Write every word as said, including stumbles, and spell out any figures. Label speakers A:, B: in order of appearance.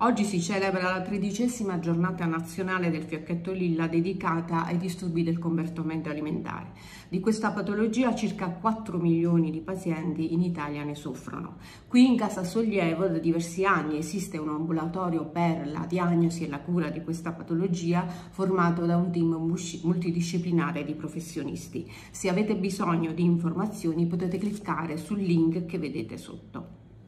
A: Oggi si celebra la tredicesima giornata nazionale del fiocchetto lilla dedicata ai disturbi del comportamento alimentare. Di questa patologia circa quattro milioni di pazienti in Italia ne soffrono. Qui in Casa Sollievo da diversi anni esiste un ambulatorio per la diagnosi e la cura di questa patologia formato da un team multidisciplinare di professionisti. Se avete bisogno di informazioni potete cliccare sul link che vedete sotto.